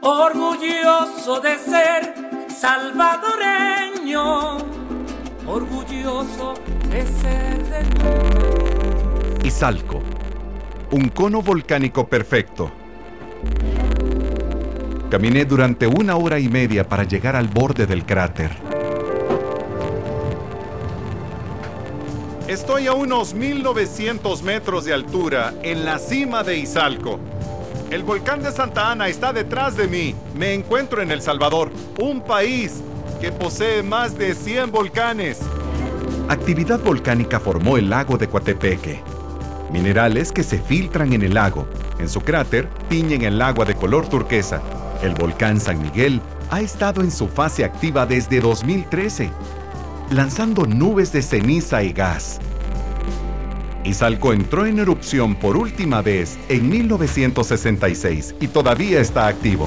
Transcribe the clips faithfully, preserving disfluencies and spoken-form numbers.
orgulloso de ser salvadoreño, orgulloso de ser de tu país. Izalco, un cono volcánico perfecto. Caminé durante una hora y media para llegar al borde del cráter. Estoy a unos mil novecientos metros de altura en la cima de Izalco. El volcán de Santa Ana está detrás de mí. Me encuentro en El Salvador, un país que posee más de cien volcanes. Actividad volcánica formó el lago de Coatepeque. Minerales que se filtran en el lago. En su cráter tiñen el agua de color turquesa. El volcán San Miguel ha estado en su fase activa desde dos mil trece, lanzando nubes de ceniza y gas. Izalco entró en erupción por última vez en mil novecientos sesenta y seis y todavía está activo.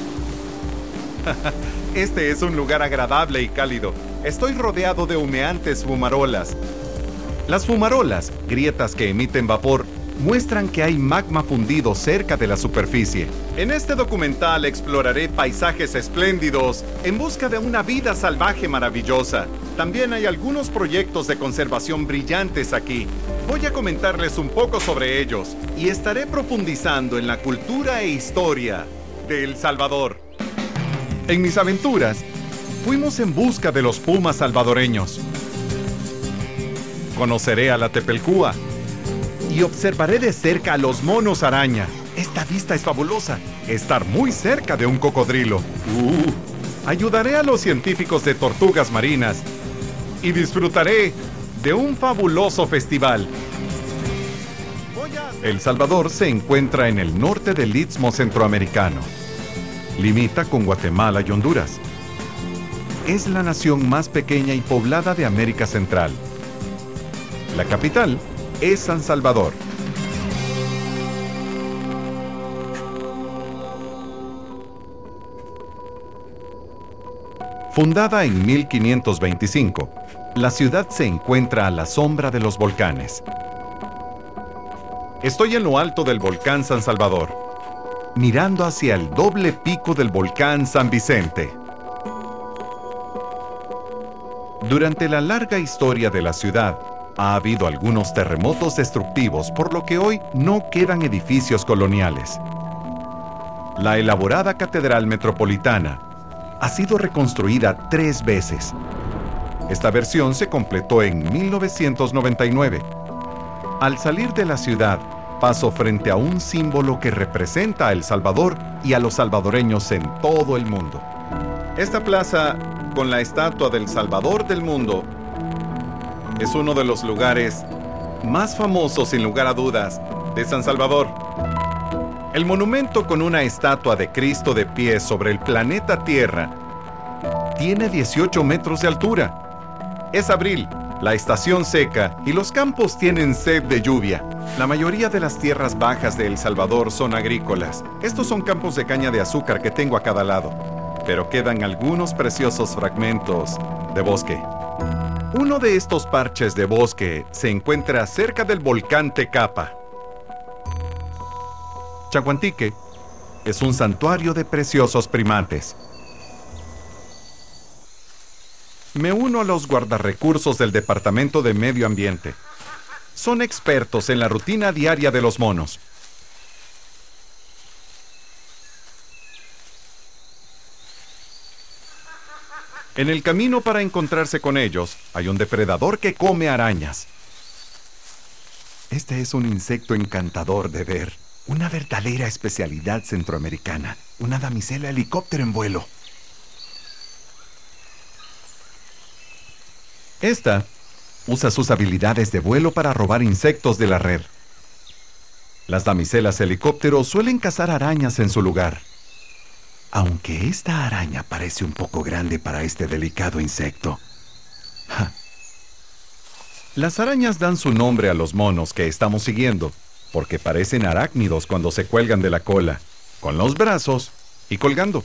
Este es un lugar agradable y cálido. Estoy rodeado de humeantes fumarolas. Las fumarolas, grietas que emiten vapor, muestran que hay magma fundido cerca de la superficie. En este documental exploraré paisajes espléndidos en busca de una vida salvaje maravillosa. También hay algunos proyectos de conservación brillantes aquí. Voy a comentarles un poco sobre ellos y estaré profundizando en la cultura e historia de El Salvador. En mis aventuras, fuimos en busca de los pumas salvadoreños. Conoceré a la tepelcúa y observaré de cerca a los monos araña. Esta vista es fabulosa. Estar muy cerca de un cocodrilo. Uh, ayudaré a los científicos de tortugas marinas y disfrutaré de un fabuloso festival. El Salvador se encuentra en el norte del Istmo Centroamericano. Limita con Guatemala y Honduras. Es la nación más pequeña y poblada de América Central. La capital es San Salvador. Fundada en mil quinientos veinticinco, la ciudad se encuentra a la sombra de los volcanes. Estoy en lo alto del volcán San Salvador, mirando hacia el doble pico del volcán San Vicente. Durante la larga historia de la ciudad, ha habido algunos terremotos destructivos, por lo que hoy no quedan edificios coloniales. La elaborada Catedral Metropolitana ha sido reconstruida tres veces. Esta versión se completó en mil novecientos noventa y nueve. Al salir de la ciudad, paso frente a un símbolo que representa a El Salvador y a los salvadoreños en todo el mundo. Esta plaza, con la estatua del Salvador del mundo, es uno de los lugares más famosos, sin lugar a dudas, de San Salvador. El monumento con una estatua de Cristo de pie sobre el planeta Tierra tiene dieciocho metros de altura. Es abril, la estación seca, y los campos tienen sed de lluvia. La mayoría de las tierras bajas de El Salvador son agrícolas. Estos son campos de caña de azúcar que tengo a cada lado. Pero quedan algunos preciosos fragmentos de bosque. Uno de estos parches de bosque se encuentra cerca del volcán Tecapa. Chaguantique es un santuario de preciosos primates. Me uno a los guardarrecursos del Departamento de Medio Ambiente. Son expertos en la rutina diaria de los monos. En el camino para encontrarse con ellos, hay un depredador que come arañas. Este es un insecto encantador de ver. Una verdadera especialidad centroamericana. Una damisela helicóptero en vuelo. Esta usa sus habilidades de vuelo para robar insectos de la red. Las damiselas helicóptero suelen cazar arañas en su lugar. Aunque esta araña parece un poco grande para este delicado insecto. Ja. Las arañas dan su nombre a los monos que estamos siguiendo, porque parecen arácnidos cuando se cuelgan de la cola, con los brazos y colgando.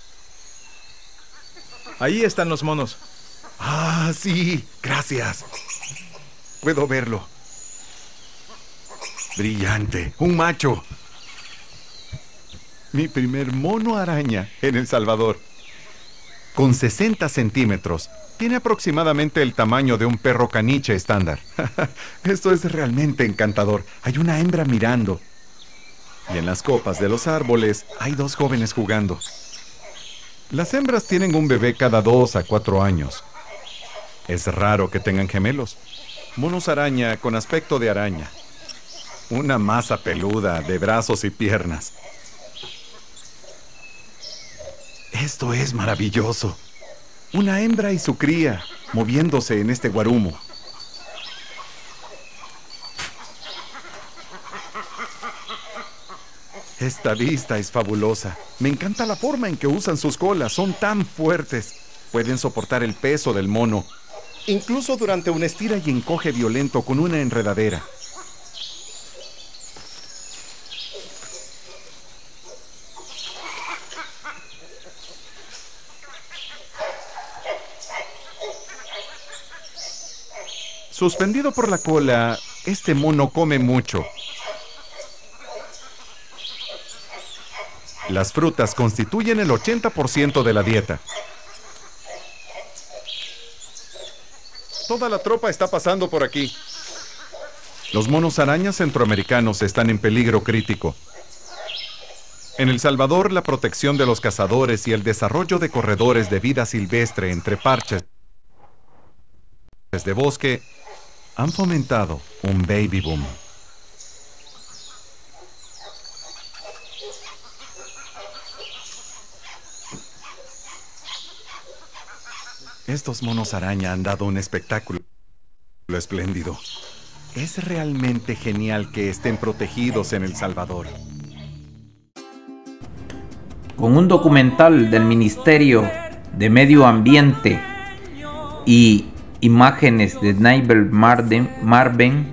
Ahí están los monos. Ah, sí, gracias. Puedo verlo. Brillante, un macho. Mi primer mono araña en El Salvador. Con sesenta centímetros, tiene aproximadamente el tamaño de un perro caniche estándar. Esto es realmente encantador. Hay una hembra mirando. Y en las copas de los árboles hay dos jóvenes jugando. Las hembras tienen un bebé cada dos a cuatro años. Es raro que tengan gemelos. Monos araña con aspecto de araña. Una masa peluda de brazos y piernas. Esto es maravilloso. Una hembra y su cría moviéndose en este guarumo. Esta vista es fabulosa. Me encanta la forma en que usan sus colas. Son tan fuertes. Pueden soportar el peso del mono, incluso durante un estira y encoge violento con una enredadera. Suspendido por la cola, este mono come mucho. Las frutas constituyen el ochenta por ciento de la dieta. Toda la tropa está pasando por aquí. Los monos arañas centroamericanos están en peligro crítico. En El Salvador, la protección de los cazadores y el desarrollo de corredores de vida silvestre entre parches de bosque han fomentado un baby boom. Estos monos araña han dado un espectáculo espléndido. Es realmente genial que estén protegidos en El Salvador. Con un documental del Ministerio de Medio Ambiente y imágenes de Neighbor Marden, Marven,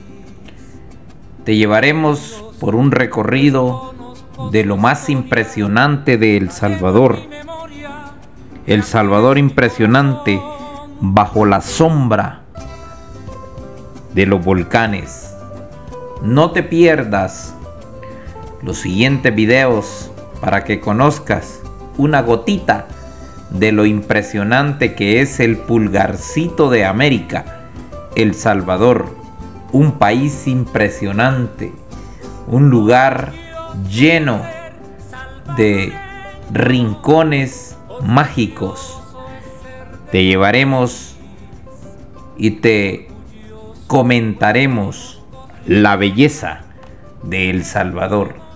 te llevaremos por un recorrido de lo más impresionante de El Salvador. El Salvador impresionante bajo la sombra de los volcanes. No te pierdas los siguientes videos para que conozcas una gotita de lo impresionante que es el pulgarcito de América, El Salvador, un país impresionante, un lugar lleno de rincones mágicos. Te llevaremos y te comentaremos la belleza de El Salvador.